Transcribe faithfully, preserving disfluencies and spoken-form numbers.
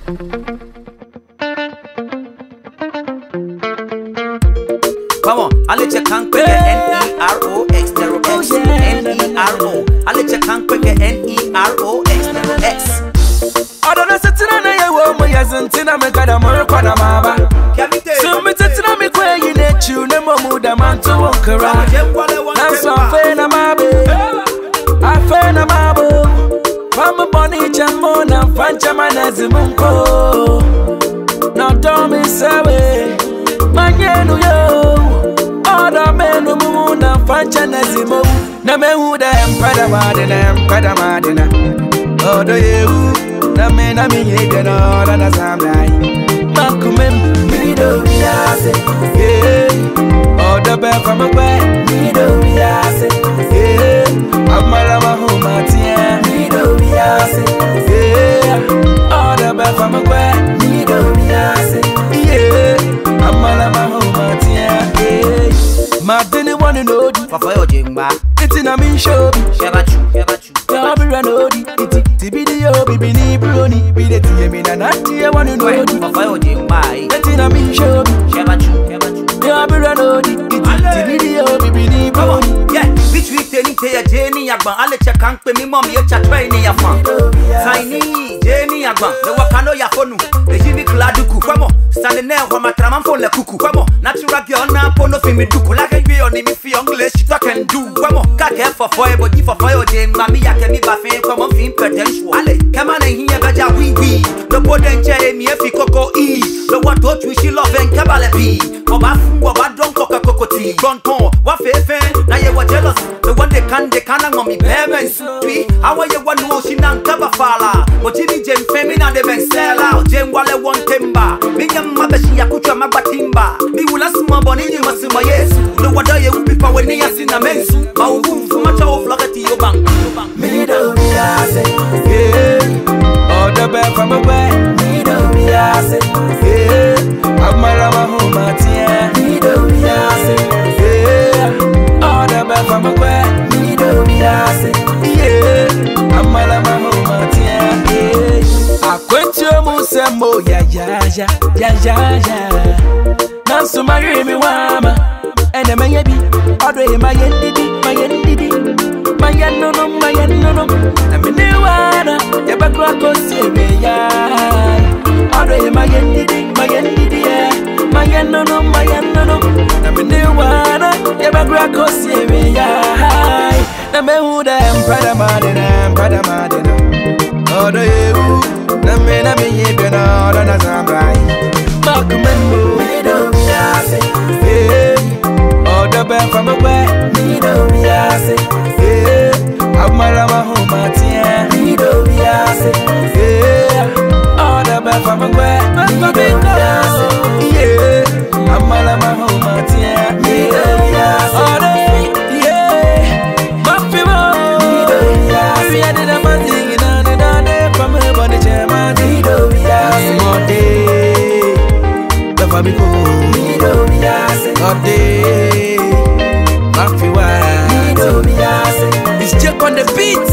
Come on, I'll let you can't quick N E R O X, Nero X, N E R O. I'll let you can't quick N E R O X, Nero X. I don't know, sitting on a woman, hasn't seen a make a more Panama. So, me sitting on me, where you let you, no more the man to walk around. I'm so fair, I'm a baby. I fair, I'm a baby. From a bonny jamon and Fanchaman as a munko. Now, don't be sorry. Manyenu yo, other men who moon and Fanchanazimo. Na me who the emperor madina, emperor madina. Oh, do you? Na me na me hidden all on a samai. Makumem, me do yase, yeah. Oh, the bear from a way, me do yase, yeah. Amalama Humatia, me do yase, yeah. Oh, the bear from a way, me do yase, yeah. Amalama Humatia, yeah. Madini wanna know the Fafayo Jimba. It's in a me show. Shabachu, Shabachu. Yabira no di, iti, tibidio, bibini, bruni, bideti, yemina, nati, I wanna know the Fafayo Jimba. It's in a me show. Shabachu, Shabachu. Yabira no di, iti, tibidio, bibini, bruni. Yeah, which week they need to Jenny Yagban. I'll let you can't pay me, mommy, you're training your fun. Tiny, Jenny Yagban. The Wakano Yafonu, the Jimmy Kladuku, come on. Standing there from a tram for the cuckoo, come on. Natural girl, now, Pono Fimi Duku, like a be on him if you English, you can do. Come on, can't for fire, but if for fire, Jane, Mammy, I can be buffet, come on, film potential. Come on, and here, Gaja, we be. The potential, me, if you cocoa e. The what don't we she love and cabalapi. Obafu, what don't coca cocoti. Gonton, what fair, now you were jealous. The one they can, they can't mommy, parents. How are you one who she non cover fala? But Jimmy Jane, Femina, they been sell out. Jane, while I want timber. Mabashi ya kuchwa mabatimba. Mi wula suma boni ni masuma yesu. No wada ye upipa we ni yasi na mensu. Mauvu mfumacha o flagati yo bang. Me do me yase, yeah. All the bear from away. Me do me yase, yeah. Amalama Humatia. Me do me yase, yeah. All the bear from away. Me do me yase, yeah. Amalama Humatia, yeah. I quit your musemo, ya ya ya ya ya ya. Nansu marry me wama, and a mayabi. Already my endidi, my endidi, my yanono, my yanono. I'm in the water, ya backrock see ya. Already my endidi, my endidi, my yanono, my yanono. I'm in the water, ya backrock see ya. Na me who the emperor madina, emperor madina. Oh, do you? Na me na me ye be na na zambai. Makumembo me do yase, yeah. Oh, the bear from away. Me do yase, yeah. Amalama Humatia. Me do yase, yeah. Oh, the bear from away. Me do yase, yeah. Amalama Humatia. Me do yase, oh, yeah. Mafimo. Me do yase. We had a man singing on and on from a bunny chairman. Me do yase, all day. Love me go. Me do yase, all day. Mafiwa. Me do yase. It's Jack on the beat.